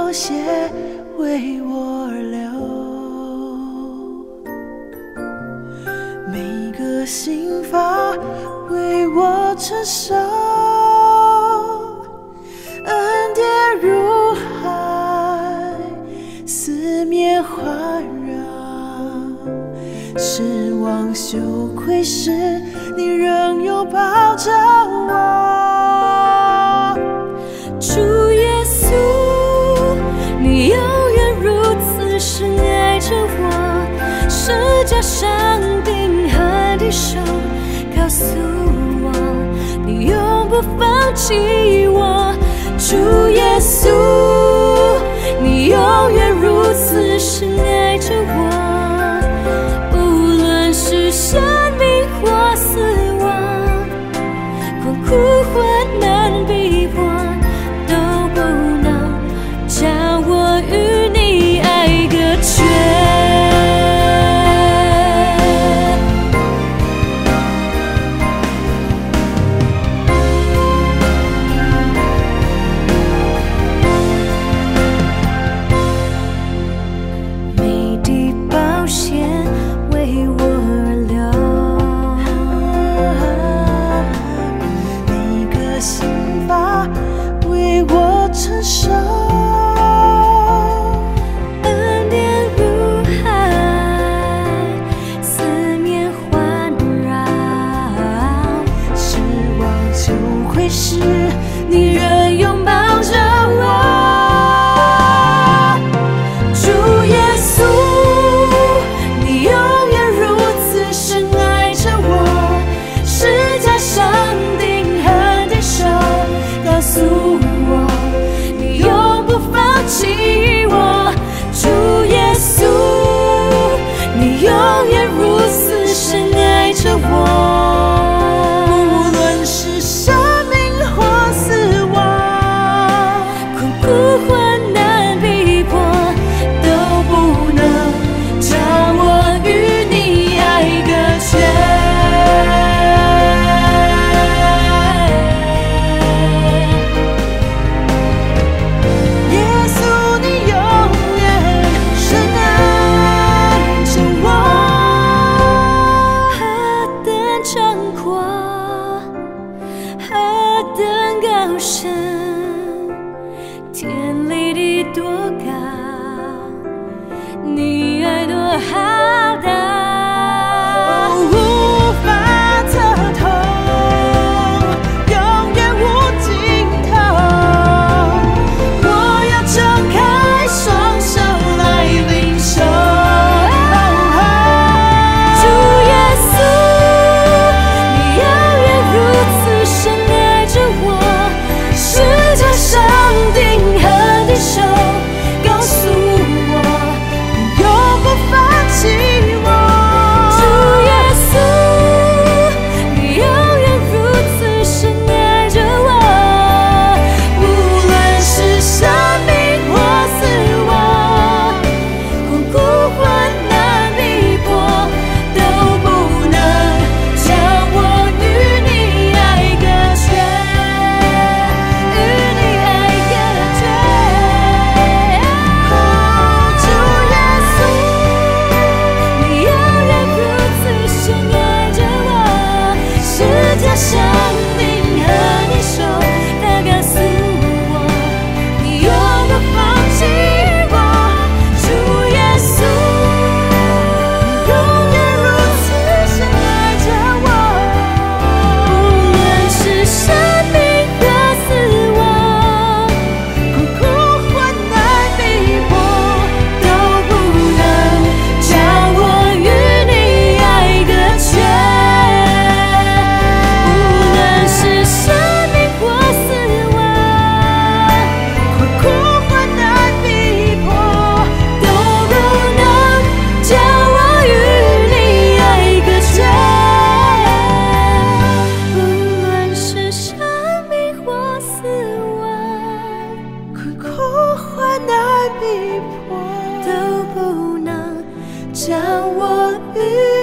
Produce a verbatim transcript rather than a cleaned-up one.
流血为我而流，每个心法为我承受，恩典如海，四面环绕，失望羞愧时，你仍拥抱着我。 主耶稣，你永远如此深爱着我，十架上钉痕的手告诉我，你永不放弃我。主耶稣，你永远如此深爱着我，无论是生命或死亡，困苦患难逼迫，都不能将我与你爱隔绝。每滴宝血为我而流， 每个心法为我承受， 恩典如海，四面环绕， 失望羞愧时，你仍拥抱着我。主耶稣，你永远如此深爱着我，十架上钉痕的手告诉我，你永不放弃我。主耶稣，你永远如此深爱着我，无论是生命或死亡， 困苦患难逼迫，都不能将我与你爱隔绝。 耶稣，你永远深爱着我。 何等壮阔，何等高深，天离地多高，你爱多浩大。 无法测透，永远无尽头。我要张开双手来领受。 主耶稣，你永远如此深爱着我，十架上钉痕的手告诉我， 你永不放弃我。 主耶稣，你永远如此深爱着我， 无论是生命或死亡， 困苦患难逼迫，都不能将我与你爱隔绝，与你爱隔绝。 主耶稣， 你永远如此深爱着我，十架上钉痕的手，它告诉我，你永不放弃我。主耶稣， 永远如此深爱着我， 无论是生命和死亡， 困苦患难逼迫， 都不能将我与你爱隔绝。无论是生命或死亡， 困苦患难逼迫， 都不能将我与你爱隔绝。无论是生命或死亡， 困苦患难逼迫， 都不能将我与